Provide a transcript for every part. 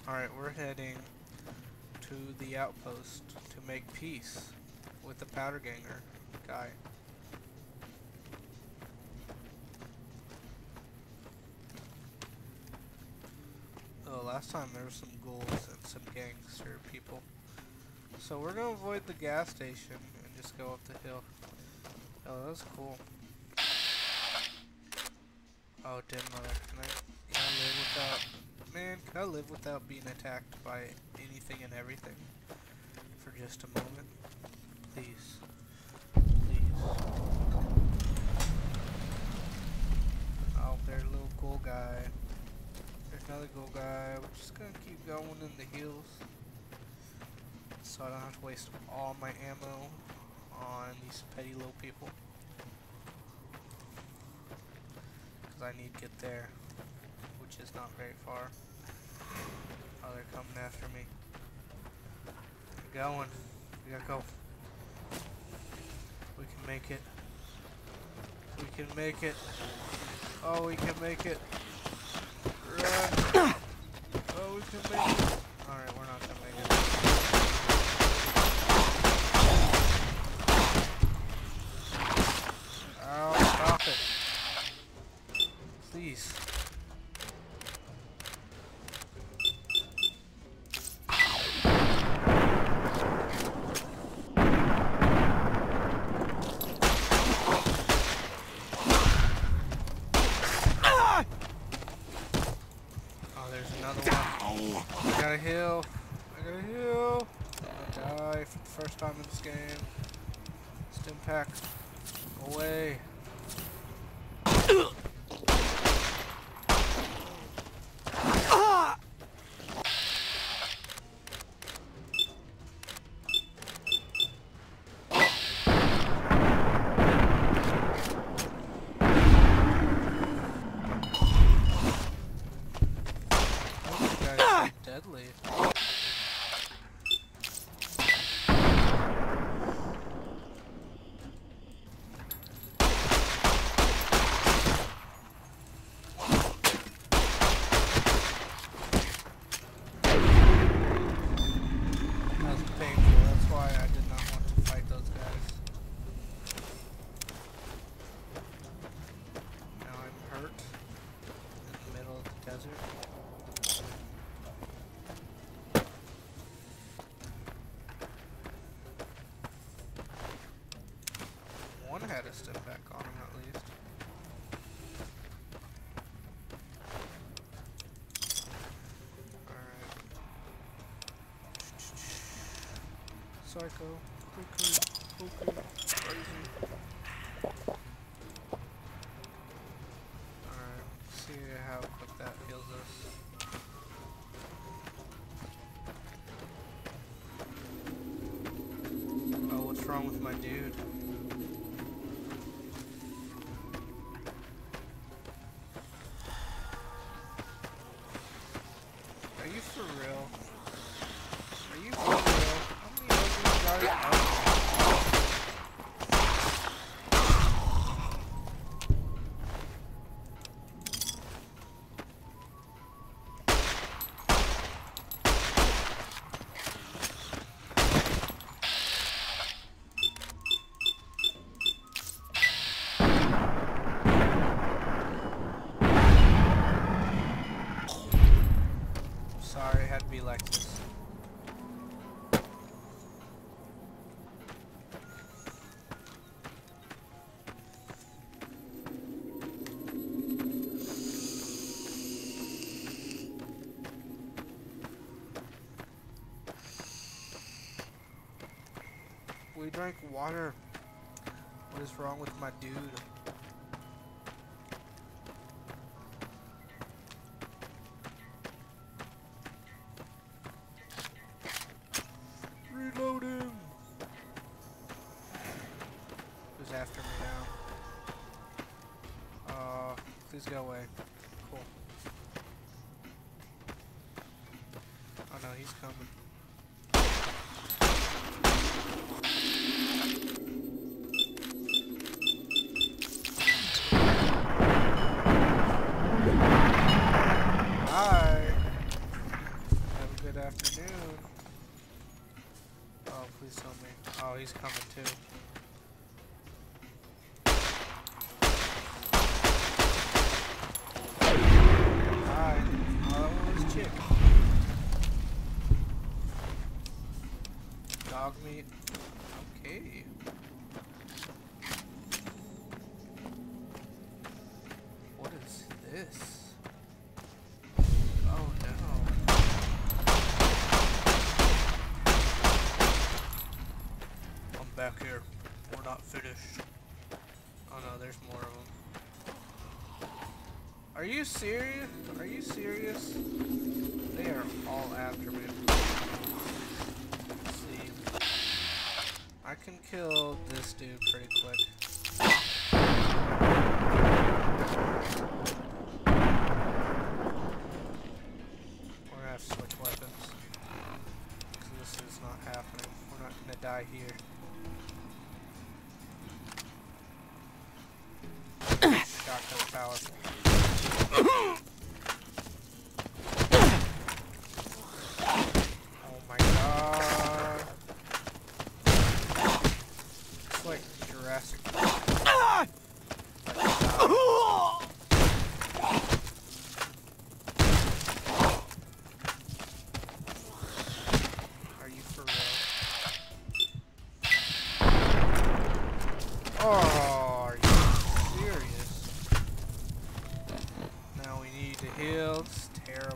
Alright, we're heading to the outpost to make peace with the powder ganger guy. Oh, last time there were some ghouls and some gangster people. So we're gonna avoid the gas station and just go up the hill. Oh, that's cool. Oh, dim mother. Can I live without... Man, can I live without being attacked by anything and everything? For just a moment? Please. Please. Oh, there's a little ghoul guy. There's another ghoul guy. We're just gonna keep going in the hills. So I don't have to waste all my ammo on these petty little people. I need to get there, which is not very far. Oh, they're coming after me. We're going. We gotta go. We can make it. We can make it. Oh, we can make it. Run. Oh, we can make it. Alright, we're not gonna make it. Oh, stop it. Please. Oh, there's another one. I gotta heal. I gotta heal. I'm gonna die for the first time in this game. Stim pack. Go away. Deadly. That was painful. That's why I did not want to fight those guys. Now I'm hurt in the middle of the desert. One had a step back on him at least. Alright. Psycho. Cuckoo. Crazy. Alright. See how quick that heals us. Oh, what's wrong with my dude? Are you for real? Are you for real? How many of these guys are there? Sorry, it had to be like this. We drank water. What is wrong with my dude? Reloading! Who's after me now? Please go away. Cool. Oh no, he's coming. he's coming too. Hi. Oh, that was chick. Dog meat. Okay. What is this? Oh no. I'm back here. We're not finished. Oh no, there's more of them. Are you serious? Are you serious? They are all after me. Let's see. I can kill this dude pretty quick. We're gonna have to switch weapons. Because this is not happening. We're not gonna die here. Shotgun power. Oh my god. It's like Jurassic Park. Are you for real? Oh, are you serious? Now we need to heal. It's terrible.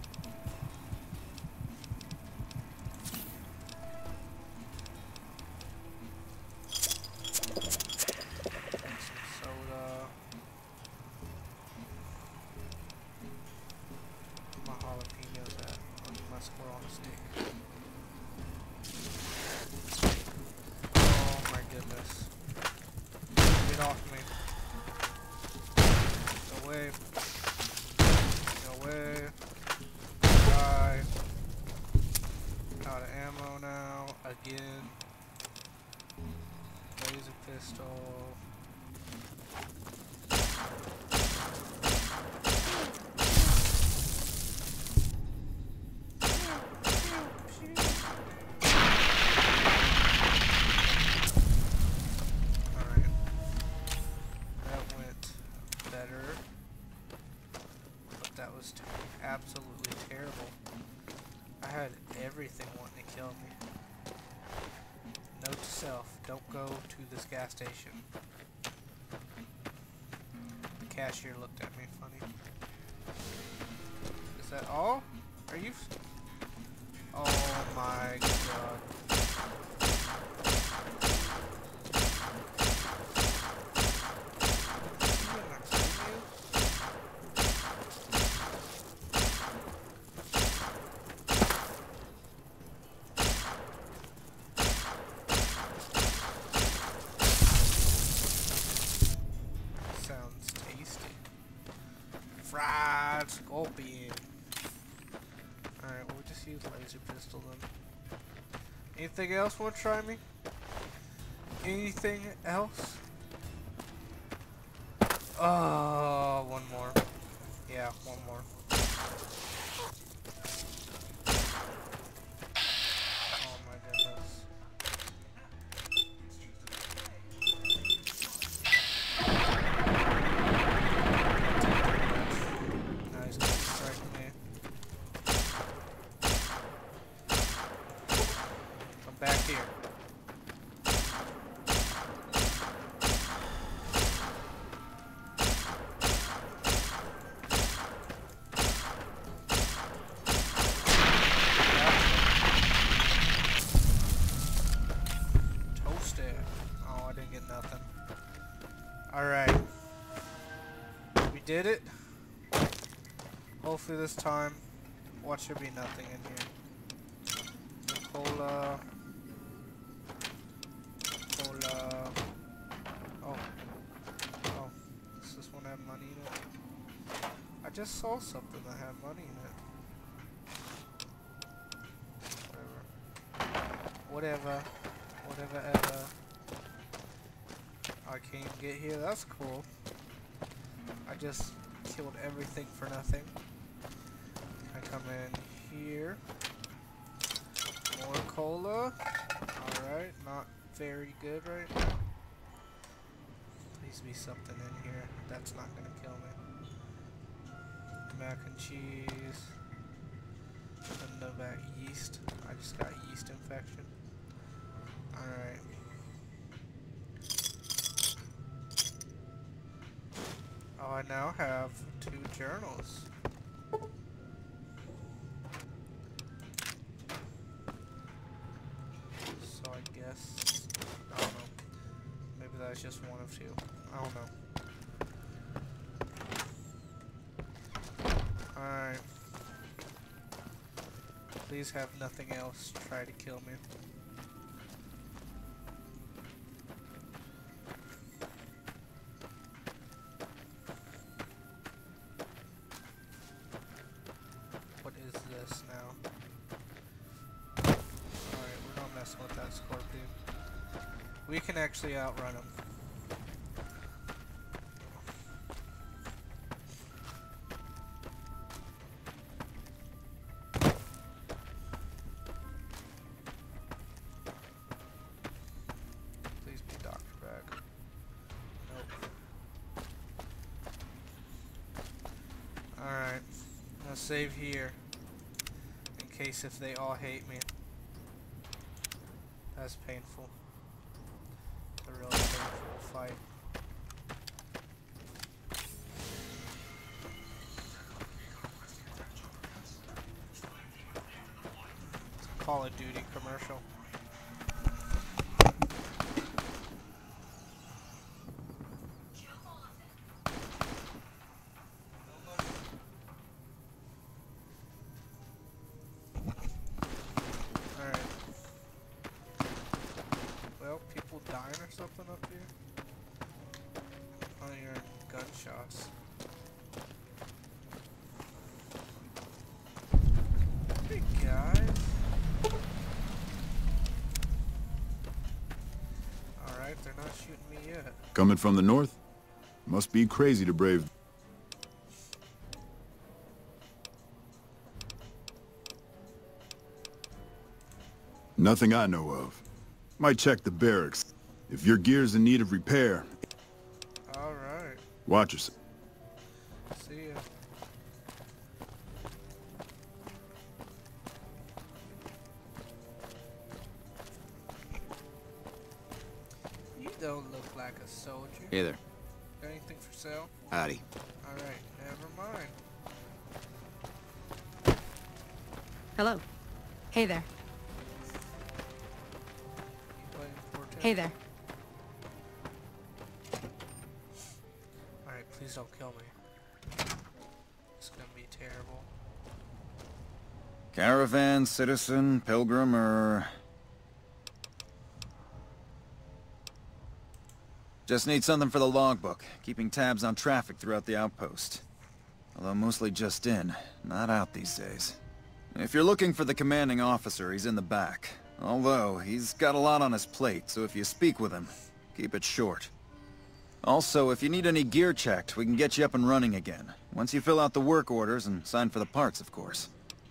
Soda. My jalapenos at? Or my squirrel on a stick. Oh my goodness. Get off me. Go away. Go away. Die. Out of ammo now. Again. Laser pistol. Absolutely terrible. I had everything wanting to kill me. Note to self, don't go to this gas station. The cashier looked at me funny. Is that all? Are you... Oh my god. Fried scorpion. Alright, we'll just use laser pistol then. Anything else want to try me? Anything else? Oh, one more. Yeah, one more. Oh my goodness. Back here. Toasted. Oh, I didn't get nothing. Alright. We did it. Hopefully this time, watch there be nothing in here. Cola. Oh, does this one have money in it? I just saw something that had money in it. Whatever. Whatever ever. I can't even get here, that's cool. I just killed everything for nothing. I come in here. More cola. Alright, not very good right now. Please be something in here that's not gonna kill me. Mac and cheese. And no back yeast. I just got yeast infection. Alright. Oh, I now have 2 journals. So I guess, I don't know. Maybe that's just one of 2. I don't know. Alright. Please have nothing else try to kill me. What is this now? Alright, we're not messing with that scorpion. We can actually outrun him. Please be Dr. Bag. Nope. Alright, I'll save here. In case if they all hate me. That's painful. It's a really painful fight. It's a Call of Duty commercial. Alright. Well, people dying or something up here? Oh, you're gunshots. Hey guys. Alright, they're not shooting me yet. Coming from the north? Must be crazy to brave. Nothing I know of. Might check the barracks. If your gear's in need of repair, Alright. watch yourself. See ya. You don't look like a soldier. Hey there. Got anything for sale? Howdy. Alright, never mind. Hello. Hey there. You playing Forte? Hey there. Alright, please don't kill me. It's gonna be terrible. Caravan, citizen, pilgrim, or... Just need something for the logbook, keeping tabs on traffic throughout the outpost. Although mostly just in, not out these days. If you're looking for the commanding officer, he's in the back. Although, he's got a lot on his plate, so if you speak with him, keep it short. Also, if you need any gear checked, we can get you up and running again. Once you fill out the work orders and sign for the parts, of course.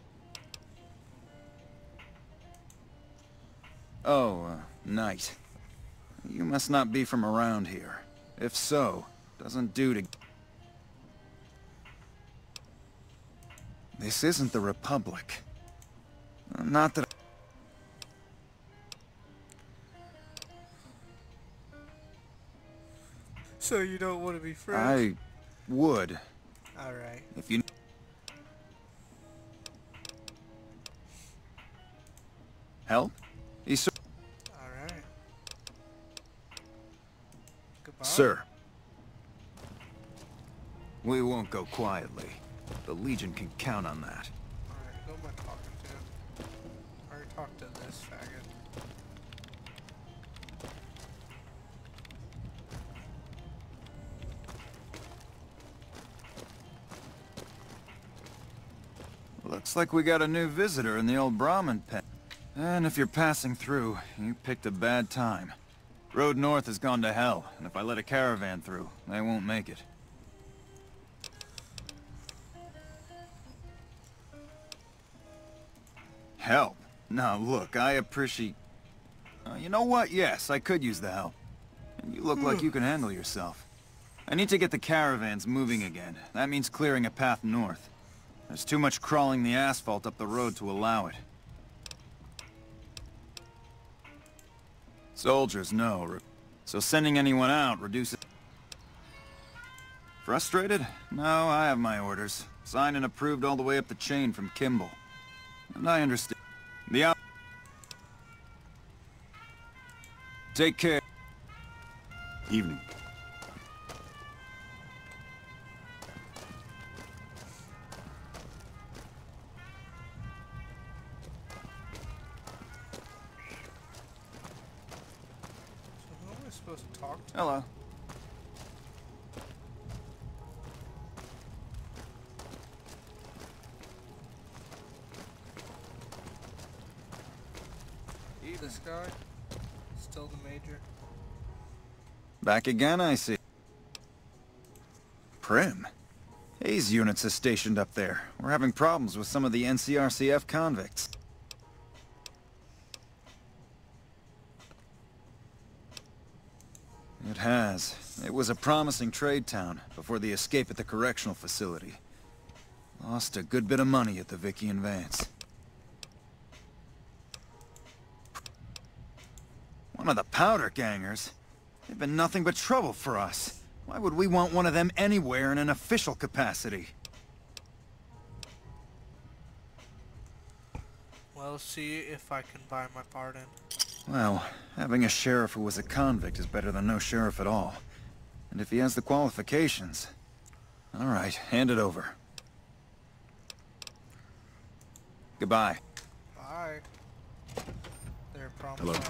Oh, Knight. You must not be from around here. If so, doesn't do to... This isn't the Republic. Not that... So you don't want to be friends? I would, Alright. if you... Help? He's... Alright. Goodbye. Sir. We won't go quietly. The Legion can count on that. Alright, who am I talking to? I already talked to this faggot. Looks like we got a new visitor in the old Brahmin pen. And if you're passing through, you picked a bad time. Road north has gone to hell, and if I let a caravan through, they won't make it. Help? Now look, I appreciate... You know what? Yes, I could use the help. And you look like you can handle yourself. I need to get the caravans moving again. That means clearing a path north. There's too much crawling the asphalt up the road to allow it. Soldiers, no. So sending anyone out reduces... Frustrated? No, I have my orders. Signed and approved all the way up the chain from Kimball. And I understand. The out... Take care. Evening. So who am I supposed to talk to? Hello. This guy? Still the major? Back again, I see. Prim. Hayes units is stationed up there. We're having problems with some of the NCRCF convicts. It has. It was a promising trade town before the escape at the correctional facility. Lost a good bit of money at the Vicky and Vance. One of the powder gangers? They've been nothing but trouble for us. Why would we want one of them anywhere in an official capacity? Well, see if I can buy my pardon. Well, having a sheriff who was a convict is better than no sheriff at all. And if he has the qualifications... All right, hand it over. Goodbye. Bye. They're promised. Hello.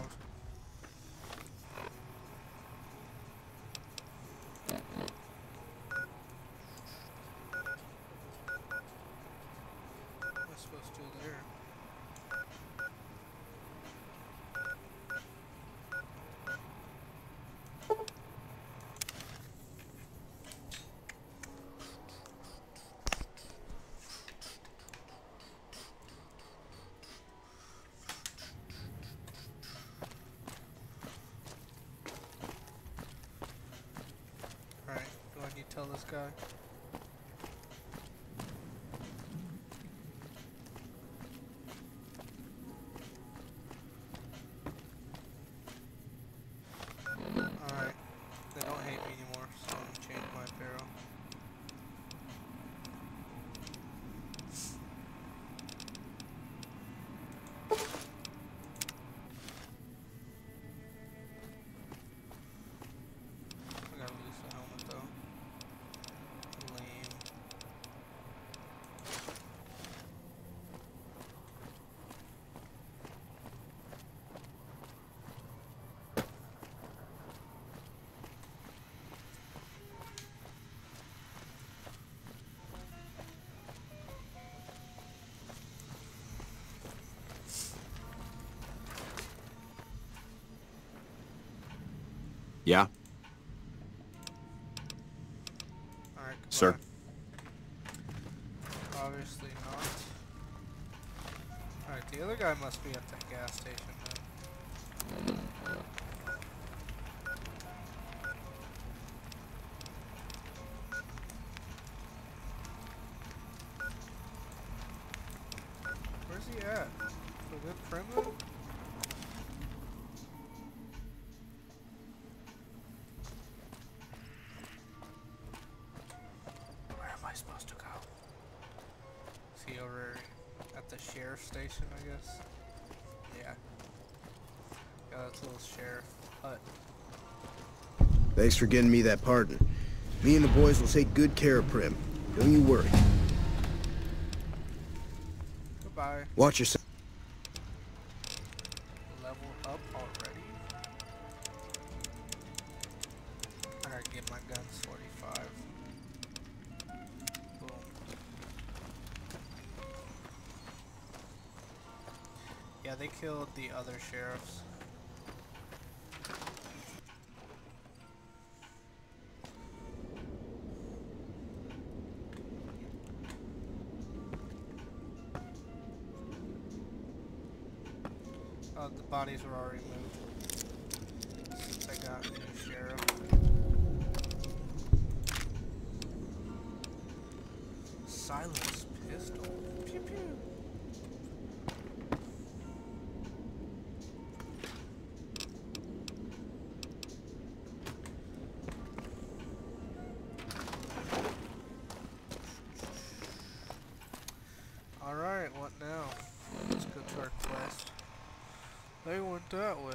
What am I supposed to do there? Alright, do I need to tell this guy? Alright, they don't hate me anymore, so I'm gonna change my apparel. I gotta lose the helmet though. Lame. Yeah? Alright, Sir. goodbye. Obviously not. Alright, the other guy must be at that gas station then. Where's he at? So good primitive? Where am I supposed to go? Is he over at the sheriff's station, I guess? Yeah. Yeah, that's a little sheriff hut. Thanks for getting me that pardon. Me and the boys will take good care of Prim. Don't you worry. Goodbye. Watch yourself. Level up already? I gotta get my guns 45. Boom. Yeah, they killed the other sheriffs. The bodies were already moved. got you, Sheriff. Silence pistol. Pew pew. Alright, what now? Let's go to our quest. They went that way.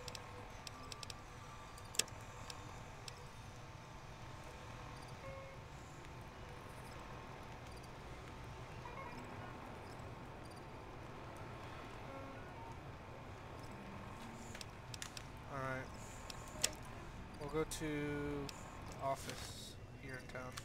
Alright. We'll go to the office here in town.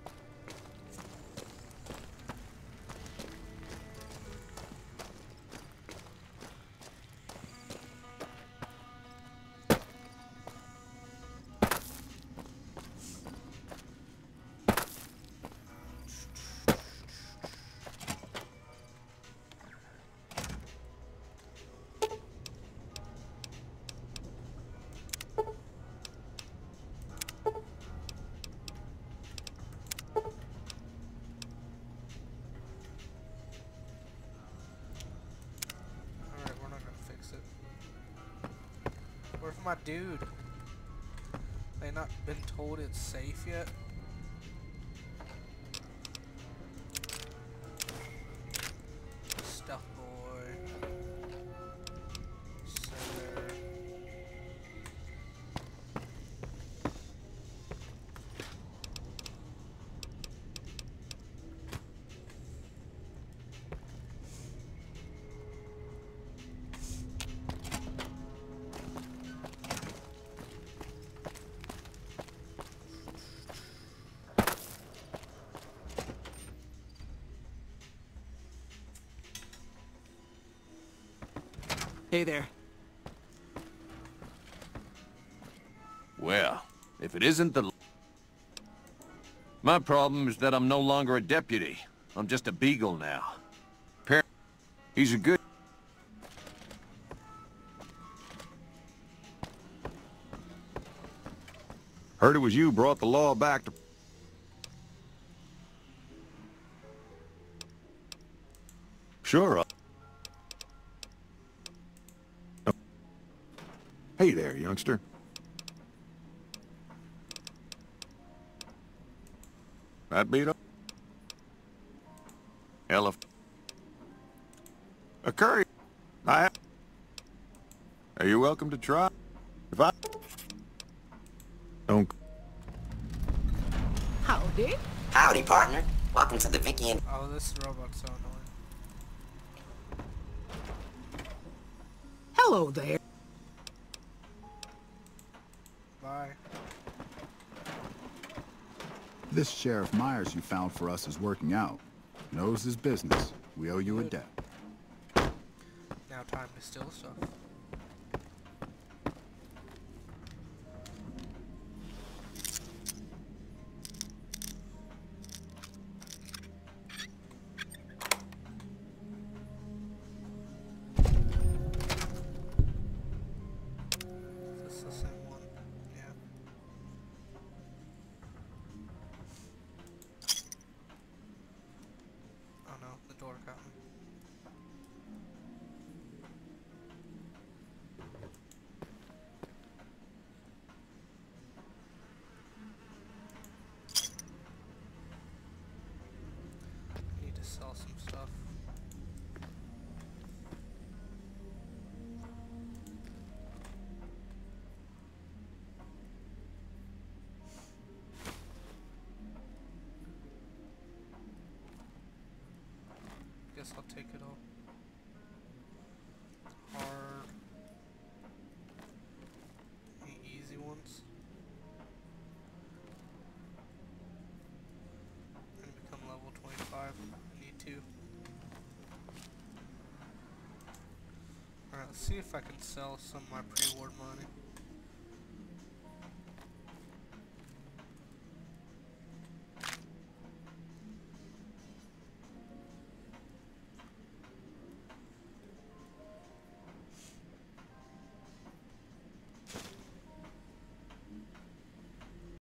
Where's my dude? They not been told it's safe yet? Stuff boy. Sir. Hey there. Well, if it isn't the... My problem is that I'm no longer a deputy. I'm just a beagle now. He's a good... Heard it was you brought the law back to... Sure. Hey there, youngster. That beat up? Elephant. A curry. Are you welcome to try? If I... Don't... Howdy. Howdy, partner. Welcome to the Vicky and... Oh, this robot's so annoying. Hello there. Bye. This Sheriff Myers you found for us is working out. Knows his business. We owe you a debt. Now time to steal stuff. Is this the same one? Yeah. Oh no, the door got me. Need to sell some stuff. Guess I'll take it all. Hard. Any easy ones? And become level 25. I need to. Alright, let's see if I can sell some of my pre-award money.